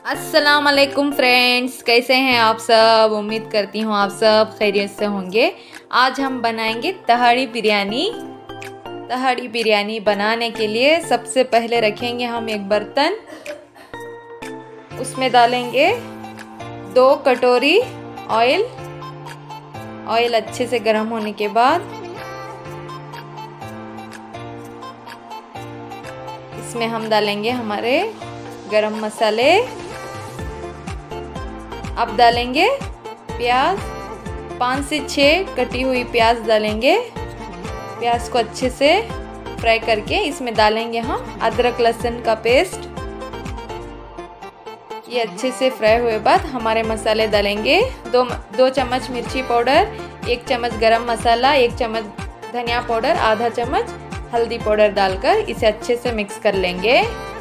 अस्सलाम वालेकुम फ्रेंड्स, कैसे हैं आप सब। उम्मीद करती हूँ आप सब खैरियत से होंगे। आज हम बनाएंगे तहाड़ी बिरयानी। तहाड़ी बिरयानी बनाने के लिए सबसे पहले रखेंगे हम एक बर्तन, उसमें डालेंगे 2 कटोरी ऑयल। ऑयल अच्छे से गर्म होने के बाद इसमें हम डालेंगे हमारे गरम मसाले। अब डालेंगे प्याज, 5 से 6 कटी हुई प्याज डालेंगे। प्याज को अच्छे से फ्राई करके इसमें डालेंगे हम अदरक लहसुन का पेस्ट। ये अच्छे से फ्राई हुए बाद हमारे मसाले डालेंगे। 2 चम्मच मिर्ची पाउडर, 1 चम्मच गरम मसाला, 1 चम्मच धनिया पाउडर, आधा चम्मच हल्दी पाउडर डालकर इसे अच्छे से मिक्स कर लेंगे।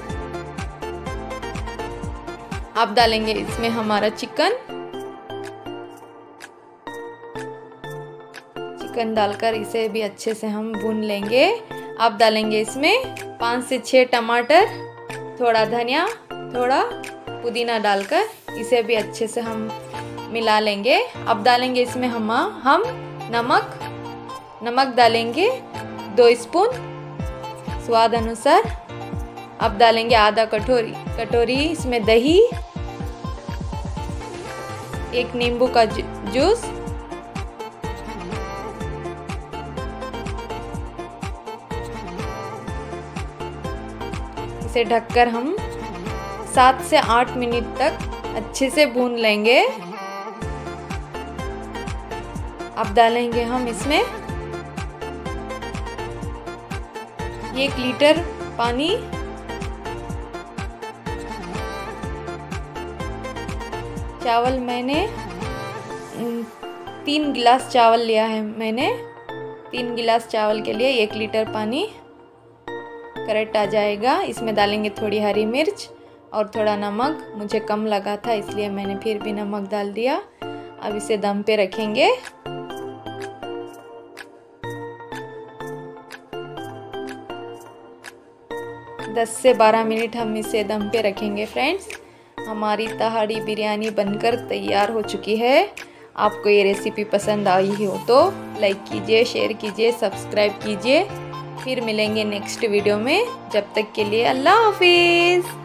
अब डालेंगे इसमें हमारा चिकन डालकर इसे भी अच्छे से हम भून लेंगे। अब डालेंगे इसमें 5 से 6 टमाटर, थोड़ा धनिया, थोड़ा पुदीना डालकर इसे भी अच्छे से हम मिला लेंगे। अब डालेंगे इसमें हम नमक डालेंगे 2 स्पून स्वाद अनुसार। अब डालेंगे आधा कटोरी इसमें दही, 1 नींबू का जूस, इसे ढककर हम 7 से 8 मिनट तक अच्छे से भून लेंगे। अब डालेंगे हम इसमें 1 लीटर पानी। चावल मैंने 3 गिलास चावल लिया है। मैंने 3 गिलास चावल के लिए 1 लीटर पानी करेक्ट आ जाएगा। इसमें डालेंगे थोड़ी हरी मिर्च और थोड़ा नमक, मुझे कम लगा था इसलिए मैंने फिर भी नमक डाल दिया। अब इसे दम पे रखेंगे। दस से 12 मिनट हम इसे दम पे रखेंगे। फ्रेंड्स, हमारी तहाड़ी बिरयानी बनकर तैयार हो चुकी है। आपको ये रेसिपी पसंद आई हो तो लाइक कीजिए, शेयर कीजिए, सब्सक्राइब कीजिए। फिर मिलेंगे नेक्स्ट वीडियो में। जब तक के लिए अल्लाह हाफिज़।